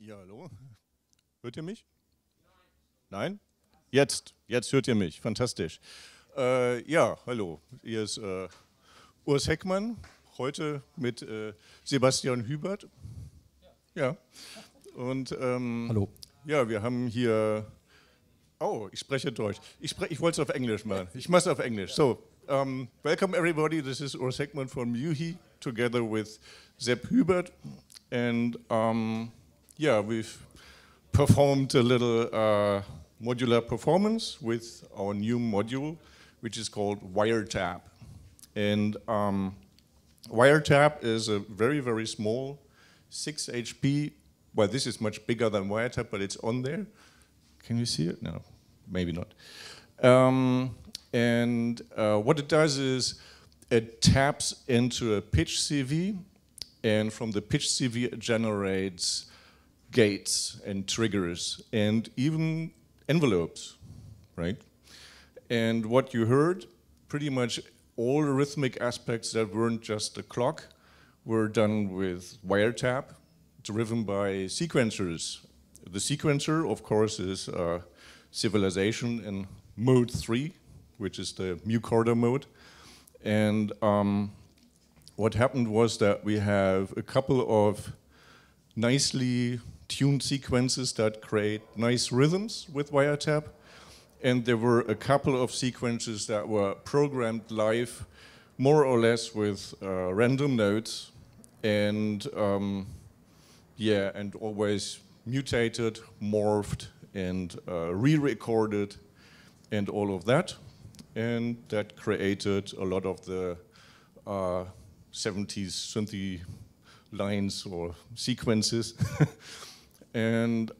Ja, hallo. Hört ihr mich? Nein? Jetzt hört ihr mich. Fantastisch. Ja, hallo. Hier ist Urs Heckmann, heute mit Sebastian Hubert. Ja. Und Hallo. ja, wir haben hier. Oh, ich spreche Deutsch. Ich wollte es auf Englisch machen. Ich mache es auf Englisch. So, welcome everybody. This is Urs Heckmann from Muhi, together with Sepp Hubert. And yeah, we've performed a little modular performance with our new module, which is called Wiretap. And Wiretap is a very, very small 6 HP. Well, this is much bigger than Wiretap, but it's on there. Can you see it? No, maybe not. And what it does is it taps into a pitch CV, and from the pitch CV it generates gates and triggers and even envelopes, right? And what you heard, pretty much all the rhythmic aspects that weren't just the clock were done with Wiretap, driven by sequencers. The sequencer, of course, is Civilization in mode 3, which is the Mucorda mode. And what happened was that we have a couple of nicely tuned sequences that create nice rhythms with Wiretap. And there were a couple of sequences that were programmed live, more or less with random notes. And yeah, and always mutated, morphed, and re-recorded, and all of that. And that created a lot of the 70s synthy lines or sequences. And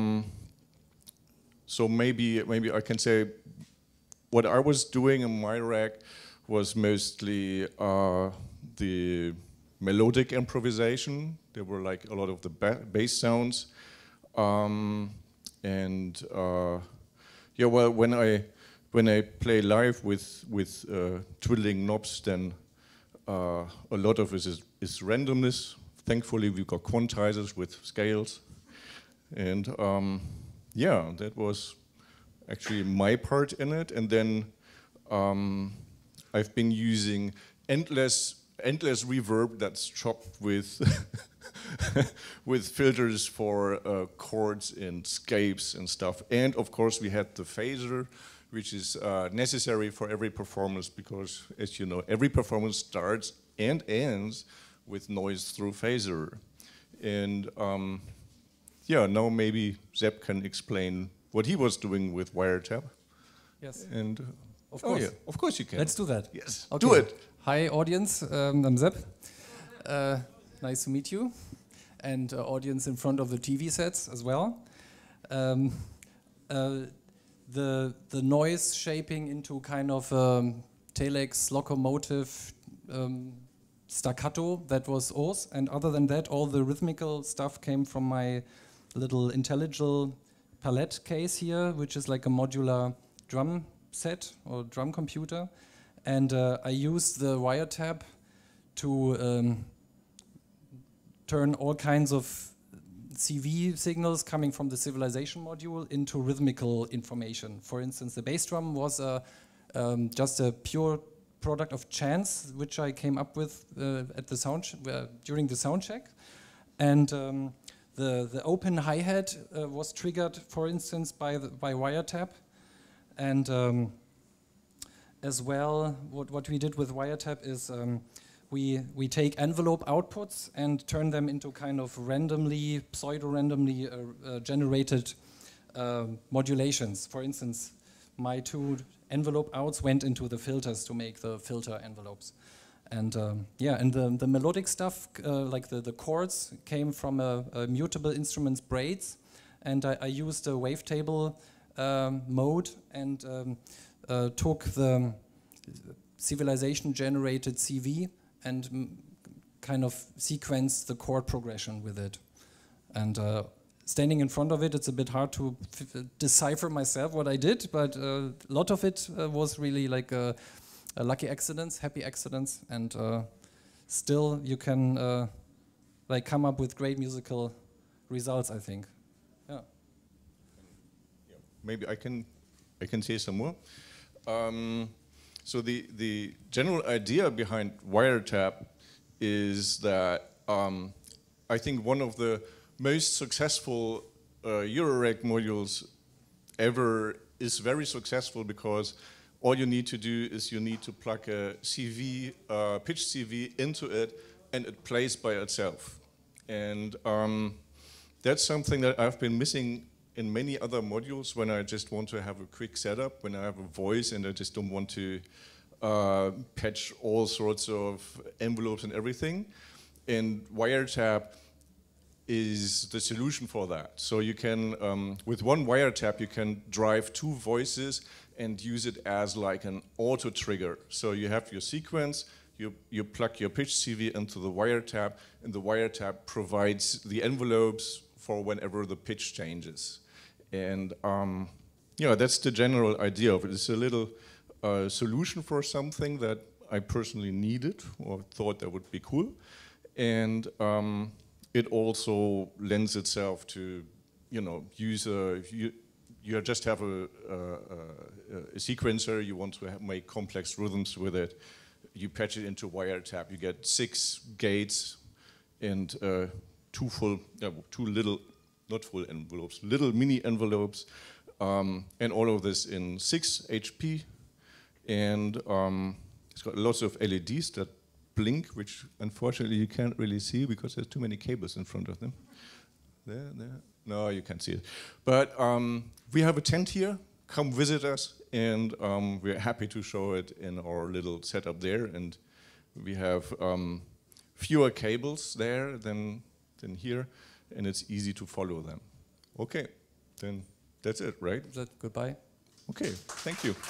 so maybe I can say what I was doing in my rack was mostly the melodic improvisation. There were like a lot of the bass sounds. And yeah, well, when I play live with twiddling knobs, then a lot of it is randomness. Thankfully, we've got quantizers with scales, and yeah, that was actually my part in it. And then I've been using endless reverb that's chopped with with filters for chords and scapes and stuff. And of course, we had the phaser, which is necessary for every performance because, as you know, every performance starts and ends with noise through phaser. And yeah, now maybe Sepp can explain what he was doing with Wiretap. Yes. And of course. Oh yeah, of course you can. Let's do that. Yes, okay. Do it. Hi audience, I'm Sepp. Nice to meet you. And audience in front of the TV sets as well. The noise shaping into kind of telex locomotive staccato, that was Urs. And other than that, all the rhythmical stuff came from my little Intelligible palette case here, which is like a modular drum set or drum computer. And I used the Wiretap to turn all kinds of CV signals coming from the Civilization module into rhythmical information. For instance, the bass drum was just a pure product of chance, which I came up with at the during the sound check. And the open hi-hat was triggered, for instance, by Wiretap. And as well, what we did with Wiretap is we take envelope outputs and turn them into kind of pseudo-randomly generated modulations. For instance, my 2 envelope outs went into the filters to make the filter envelopes. And yeah, and the melodic stuff, like the chords, came from a Mutable Instruments braids. And I used a wavetable mode and took the Civilization-generated CV and kind of sequenced the chord progression with it. And standing in front of it, it's a bit hard to decipher myself what I did, but a lot of it was really like lucky accidents, happy accidents, and still you can like come up with great musical results, I think. Yeah. Maybe I can say some more. So the general idea behind Wiretap is that I think one of the most successful Eurorack modules ever is very successful because all you need to do is you need to plug a CV, pitch CV into it, and it plays by itself. And that's something that I've been missing in many other modules when I just want to have a quick setup, when I have a voice and I just don't want to patch all sorts of envelopes and everything. And Wiretap is the solution for that. So you can, with one Wiretap, you can drive two voices and use it as like an auto trigger. So you have your sequence, you plug your pitch CV into the Wiretap, and the Wiretap provides the envelopes for whenever the pitch changes. And yeah, that's the general idea of it. It's a little solution for something that I personally needed or thought that would be cool. And it also lends itself to, you know, you just have a sequencer, you want to make complex rhythms with it, you patch it into Wiretap, you get 6 gates and two little, not full envelopes, little mini envelopes, and all of this in 6 HP, and it's got lots of LEDs that blink, which unfortunately you can't really see because there's too many cables in front of them. There. No, you can't see it. But we have a tent here. Come visit us, and we're happy to show it in our little setup there. And we have fewer cables there than here, and it's easy to follow them. Okay, then that's it, right? Goodbye. Okay, thank you.